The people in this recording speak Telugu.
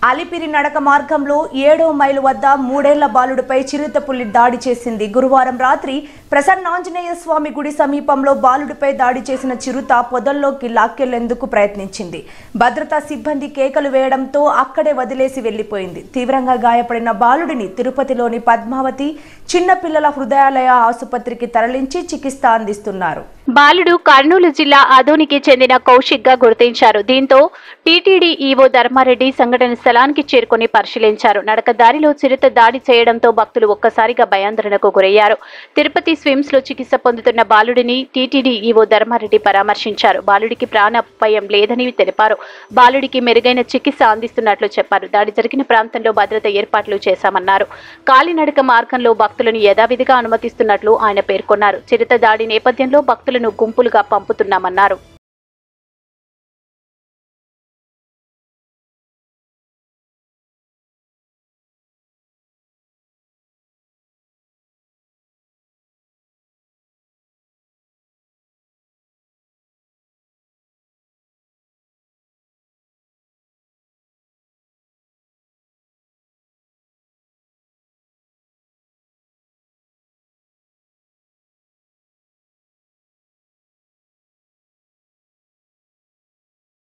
అలిపిరి నడక మార్గంలో 7వ మైలు వద్ద 3 ఏళ్ల బాలుడిపై చిరుతపులి దాడి చేసింది. గురువారం రాత్రి ప్రసన్నాంజనేయ స్వామి గుడి సమీపంలో బాలుడిపై దాడి చేసిన చిరుత పొదల్లోకి లాక్కెళ్లేందుకు ప్రయత్నించింది. భద్రతా సిబ్బంది కేకలు వేయడంతో అక్కడే వదిలేసి వెళ్లిపోయింది. తీవ్రంగా గాయపడిన బాలుడిని తిరుపతిలోని పద్మావతి చిన్నపిల్లల హృదయాలయ ఆసుపత్రికి తరలించి చికిత్స అందిస్తున్నారు. బాలుడు కర్నూలు జిల్లా ఆదోనికి చెందిన కౌశిక్ గా గుర్తించారు. దీంతో టీటీడీ ఈవో ధర్మారెడ్డి సంఘటన స్థలానికి చేరుకుని పరిశీలించారు. నడకదారిలో చిరుత దాడి చేయడంతో భక్తులు ఒక్కసారిగా భయాందోళనకు గురయ్యారు. తిరుపతి స్విమ్స్ లో చికిత్స పొందుతున్న బాలుడిని టీటీడీ ఈవో ధర్మారెడ్డి పరామర్శించారు. బాలుడికి ప్రాణాపాయం లేదని తెలిపారు. బాలుడికి మెరుగైన చికిత్స అందిస్తున్నట్లు చెప్పారు. దాడి జరిగిన ప్రాంతంలో భద్రత ఏర్పాట్లు చేశామన్నారు. కాలినడక మార్గంలో భక్తులను యథావిధిగా అనుమతిస్తున్నట్లు ఆయన పేర్కొన్నారు. చిరుత దాడి నేపథ్యంలో భక్తులను గుంపులుగా పంపుతున్నామన్నారు.